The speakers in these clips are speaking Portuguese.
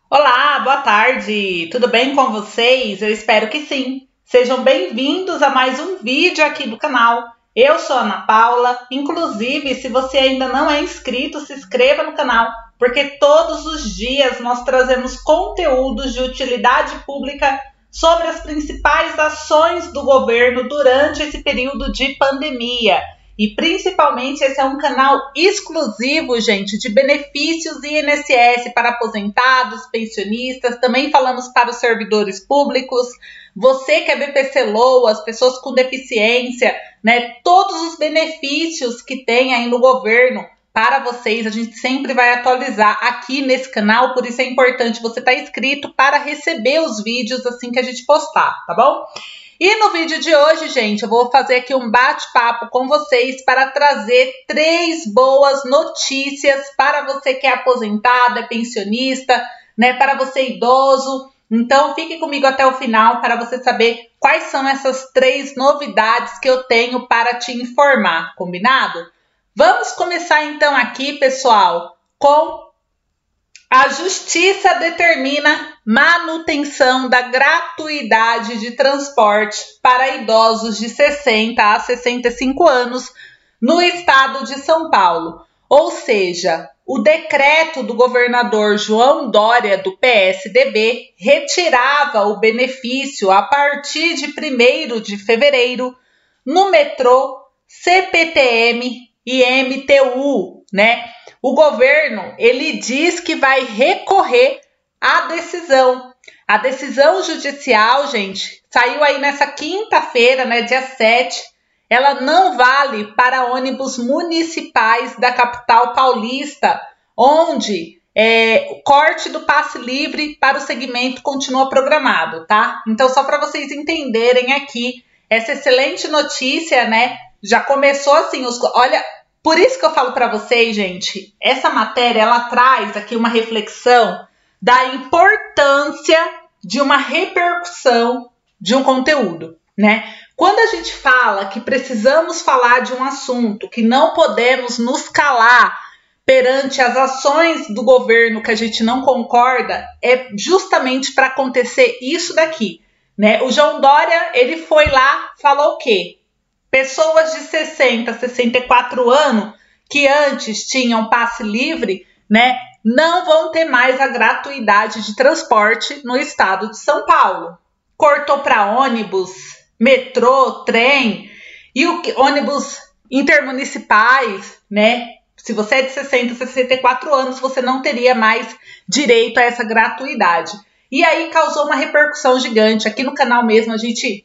Olá, boa tarde. Tudo bem com vocês? Eu espero que sim. Sejam bem-vindos a mais um vídeo aqui do canal. Eu sou a Ana Paula. Inclusive, se você ainda não é inscrito, se inscreva no canal, porque todos os dias nós trazemos conteúdos de utilidade pública sobre as principais ações do governo durante esse período de pandemia. E principalmente esse é um canal exclusivo, gente, de benefícios INSS para aposentados, pensionistas. Também falamos para os servidores públicos, você que é BPC Low, as pessoas com deficiência, né? Todos os benefícios que tem aí no governo para vocês. A gente sempre vai atualizar aqui nesse canal, por isso é importante você estar inscrito para receber os vídeos assim que a gente postar, tá bom? E no vídeo de hoje, gente, eu vou fazer aqui um bate-papo com vocês para trazer 3 boas notícias para você que é aposentado, é pensionista, né, para você idoso. Então, fique comigo até o final para você saber quais são essas 3 novidades que eu tenho para te informar, combinado? Vamos começar então aqui, pessoal, com a Justiça determina manutenção da gratuidade de transporte para idosos de 60 a 65 anos no estado de São Paulo. Ou seja, o decreto do governador João Dória, do PSDB, retirava o benefício a partir de 1º de fevereiro no metrô, CPTM e MTU, né? O governo, ele diz que vai recorrer à decisão. A decisão judicial, gente, saiu aí nessa quinta-feira, né, dia 7. Ela não vale para ônibus municipais da capital paulista, onde o corte do passe livre para o segmento continua programado, tá? Então, só para vocês entenderem aqui, essa excelente notícia, né, já começou assim, olha... Por isso que eu falo para vocês, gente, essa matéria, ela traz aqui uma reflexão da importância de uma repercussão de um conteúdo, né? Quando a gente fala que precisamos falar de um assunto, que não podemos nos calar perante as ações do governo que a gente não concorda, é justamente para acontecer isso daqui, né? O João Dória, ele foi lá, falou o quê? Pessoas de 60 a 64 anos que antes tinham passe livre, né, não vão ter mais a gratuidade de transporte no estado de São Paulo. Cortou para ônibus, metrô, trem e ônibus intermunicipais, né? Se você é de 60 a 64 anos, você não teria mais direito a essa gratuidade. E aí causou uma repercussão gigante. Aqui no canal mesmo a gente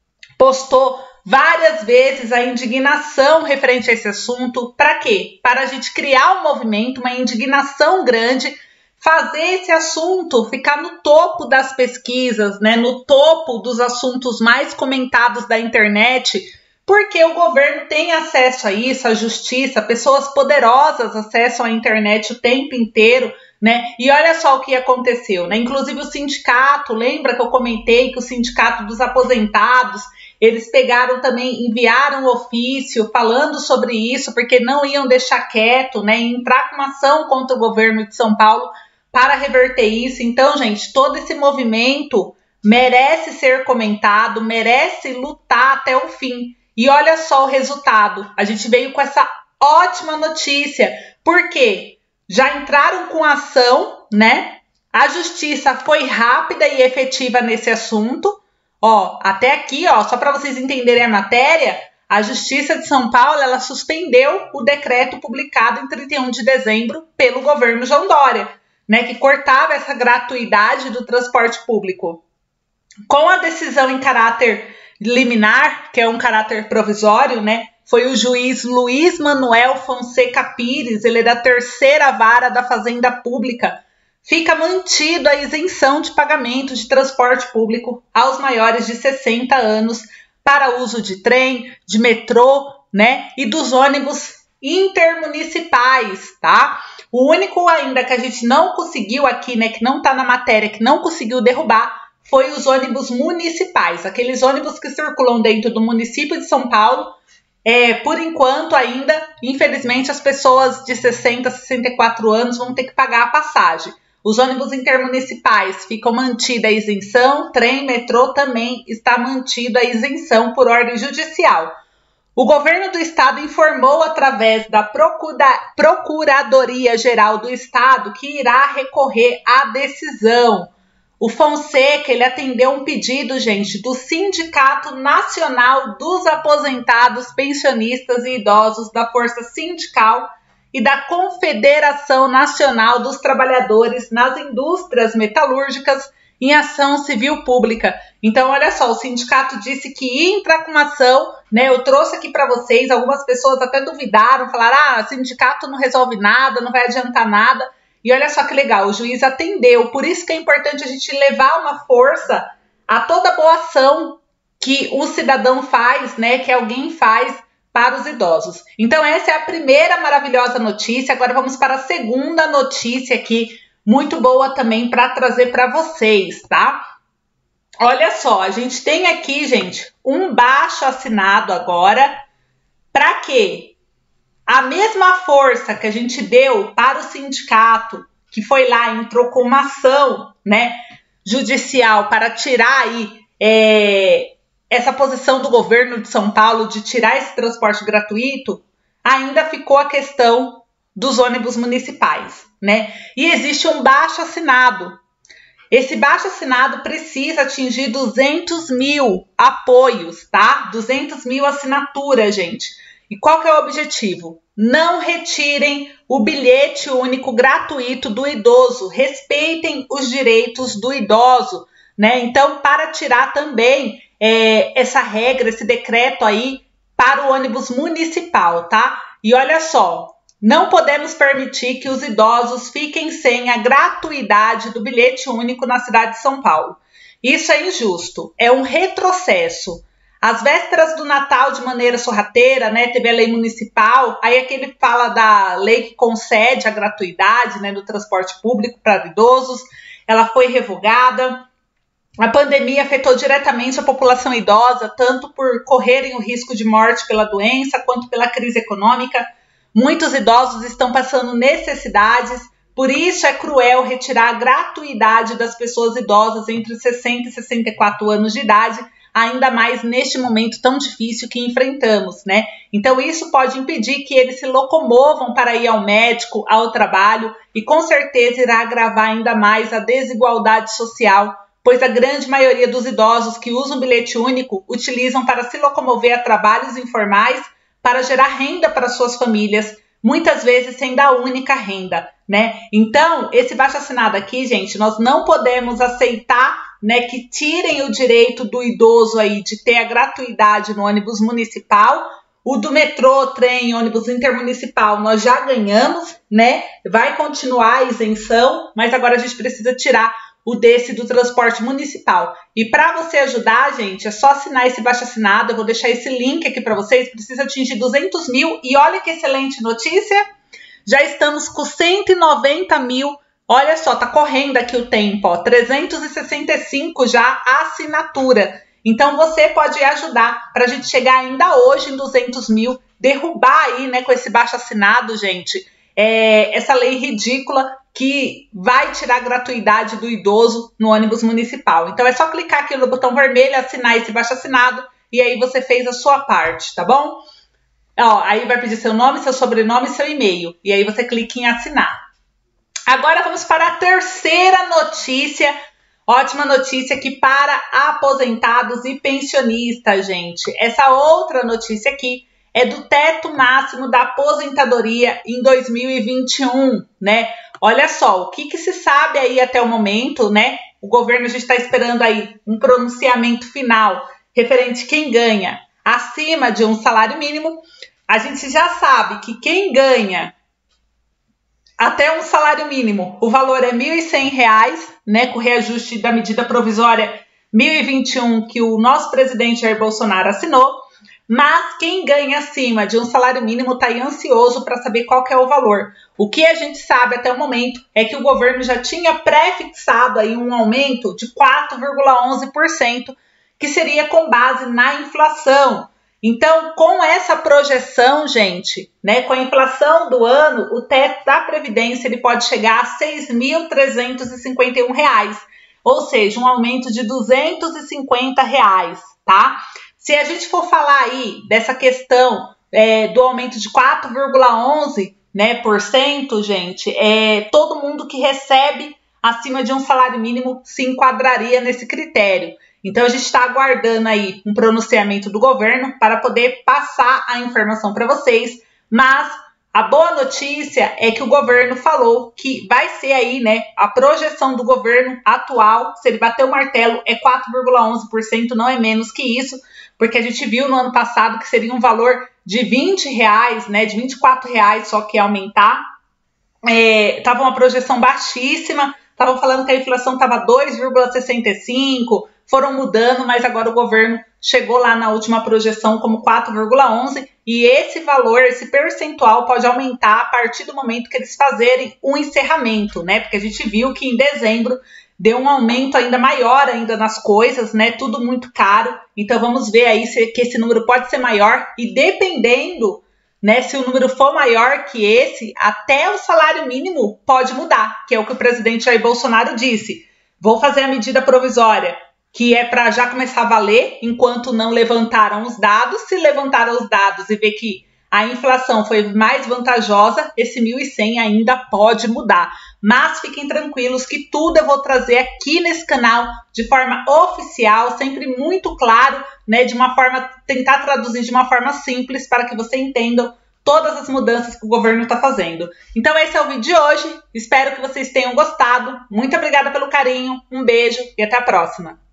postou várias vezes a indignação referente a esse assunto. Para quê? Para a gente criar um movimento, uma indignação grande, fazer esse assunto ficar no topo das pesquisas, né? No topo dos assuntos mais comentados da internet, porque o governo tem acesso a isso, a justiça, pessoas poderosas acessam a internet o tempo inteiro, né? E olha só o que aconteceu, né? Inclusive o sindicato, lembra que eu comentei que o sindicato dos aposentados, eles pegaram também, enviaram um ofício falando sobre isso, porque não iam deixar quieto, né? E entrar com uma ação contra o governo de São Paulo para reverter isso. Então, gente, todo esse movimento merece ser comentado, merece lutar até o fim. E olha só o resultado. A gente veio com essa ótima notícia. Por quê? Já entraram com ação, né? A justiça foi rápida e efetiva nesse assunto. Ó, até aqui, ó, só para vocês entenderem a matéria, a Justiça de São Paulo, ela suspendeu o decreto publicado em 31 de dezembro pelo governo João Dória, né, que cortava essa gratuidade do transporte público. Com a decisão em caráter liminar, que é um caráter provisório, né, foi o juiz Luiz Manuel Fonseca Pires, ele é da 3ª Vara da Fazenda Pública. Fica mantida a isenção de pagamento de transporte público aos maiores de 60 anos para uso de trem, de metrô, né, e dos ônibus intermunicipais, tá? O único ainda que a gente não conseguiu aqui, né, que não está na matéria, que não conseguiu derrubar, foi os ônibus municipais, aqueles ônibus que circulam dentro do município de São Paulo. Por enquanto ainda, infelizmente, as pessoas de 60 a 64 anos vão ter que pagar a passagem. Os ônibus intermunicipais ficam mantida a isenção, trem, metrô também está mantida a isenção por ordem judicial. O governo do estado informou através da Procuradoria-Geral do Estado que irá recorrer à decisão. O Fonseca, ele atendeu um pedido, gente, do Sindicato Nacional dos Aposentados, Pensionistas e Idosos da Força Sindical e da Confederação Nacional dos Trabalhadores nas Indústrias Metalúrgicas em Ação Civil Pública. Então, olha só, o sindicato disse que ia entrar com uma ação, né? Eu trouxe aqui para vocês, algumas pessoas até duvidaram, falaram, sindicato não resolve nada, não vai adiantar nada. E olha só que legal, o juiz atendeu. Por isso que é importante a gente levar uma força a toda boa ação que o cidadão faz, né? Que alguém faz para os idosos. Então, essa é a primeira maravilhosa notícia. Agora vamos para a segunda notícia aqui, muito boa também para trazer para vocês, tá? Olha só, a gente tem aqui, gente, um baixo assinado agora. Para quê? A mesma força que a gente deu para o sindicato, que foi lá e entrou com uma ação, né, judicial para tirar aí essa posição do governo de São Paulo de tirar esse transporte gratuito, ainda ficou a questão dos ônibus municipais, né? E existe um baixo assinado. Esse baixo assinado precisa atingir 200 mil apoios, tá? 200 mil assinaturas, gente. E qual que é o objetivo? Não retirem o bilhete único gratuito do idoso. Respeitem os direitos do idoso, né? Então, para tirar também essa regra, esse decreto aí para o ônibus municipal, tá? E olha só, não podemos permitir que os idosos fiquem sem a gratuidade do bilhete único na cidade de São Paulo. Isso é injusto, é um retrocesso. Às vésperas do Natal, de maneira sorrateira, né, teve a lei municipal, aí aqui ele fala da lei que concede a gratuidade, né, do transporte público para idosos, ela foi revogada. A pandemia afetou diretamente a população idosa, tanto por correrem o risco de morte pela doença, quanto pela crise econômica. Muitos idosos estão passando necessidades, por isso é cruel retirar a gratuidade das pessoas idosas entre 60 e 64 anos de idade, ainda mais neste momento tão difícil que enfrentamos, né? Então isso pode impedir que eles se locomovam para ir ao médico, ao trabalho, e com certeza irá agravar ainda mais a desigualdade social, pois a grande maioria dos idosos que usam o bilhete único utilizam para se locomover a trabalhos informais, para gerar renda para suas famílias, muitas vezes sendo a única renda, né? Então, esse baixo assinado aqui, gente, nós não podemos aceitar, né, que tirem o direito do idoso aí de ter a gratuidade no ônibus municipal. O do metrô, trem, ônibus intermunicipal, nós já ganhamos, né? Vai continuar a isenção, mas agora a gente precisa tirar o desse do transporte municipal. E para você ajudar, gente, é só assinar esse baixo assinado. Eu vou deixar esse link aqui para vocês. Precisa atingir 200 mil. E olha que excelente notícia. Já estamos com 190 mil. Olha só, tá correndo aqui o tempo, ó, 365 já a assinatura. Então você pode ajudar para a gente chegar ainda hoje em 200 mil, derrubar aí, né, com esse baixo assinado, gente, essa lei ridícula que vai tirar a gratuidade do idoso no ônibus municipal. Então é só clicar aqui no botão vermelho, assinar esse baixo assinado e aí você fez a sua parte, tá bom? Ó, aí vai pedir seu nome, seu sobrenome e seu e-mail. E aí você clica em assinar. Agora vamos para a terceira notícia. Ótima notícia aqui para aposentados e pensionistas, gente. Essa outra notícia aqui é do teto máximo da aposentadoria em 2021, né? Olha só, o que se sabe aí até o momento, né? O governo já está esperando aí um pronunciamento final referente a quem ganha acima de um salário mínimo. A gente já sabe que quem ganha até um salário mínimo, o valor é R$ 1.100, né, com reajuste da medida provisória 1021 que o nosso presidente Jair Bolsonaro assinou, mas quem ganha acima de um salário mínimo está aí ansioso para saber qual que é o valor. O que a gente sabe até o momento é que o governo já tinha pré-fixado aí um aumento de 4,11%, que seria com base na inflação. Então, com essa projeção, gente, né, com a inflação do ano, o teto da Previdência ele pode chegar a R$ 6.351, ou seja, um aumento de R$ 250, tá? Se a gente for falar aí dessa questão do aumento de 4,11%, né, por cento, gente, todo mundo que recebe acima de um salário mínimo se enquadraria nesse critério. Então, a gente está aguardando aí um pronunciamento do governo para poder passar a informação para vocês, mas a boa notícia é que o governo falou que vai ser aí, né, a projeção do governo atual, se ele bater o martelo, é 4,11%, não é menos que isso, porque a gente viu no ano passado que seria um valor de R$20, né, de R$24 só que ia aumentar. Tava uma projeção baixíssima, estavam falando que a inflação estava 2,65%, foram mudando, mas agora o governo chegou lá na última projeção como 4,11%, e esse valor, esse percentual pode aumentar a partir do momento que eles fazerem um encerramento, né? Porque a gente viu que em dezembro deu um aumento ainda maior ainda nas coisas, né? Tudo muito caro. Então vamos ver aí que esse número pode ser maior, e dependendo, né, se o número for maior que esse, até o salário mínimo pode mudar, que é o que o presidente Jair Bolsonaro disse. Vou fazer a medida provisória, que é para já começar a valer, enquanto não levantaram os dados. Se levantaram os dados e ver que a inflação foi mais vantajosa, esse 1.100 ainda pode mudar. Mas fiquem tranquilos que tudo eu vou trazer aqui nesse canal de forma oficial, sempre muito claro, né, de uma forma, tentar traduzir de uma forma simples para que você entenda todas as mudanças que o governo está fazendo. Então esse é o vídeo de hoje, espero que vocês tenham gostado. Muito obrigada pelo carinho, um beijo e até a próxima.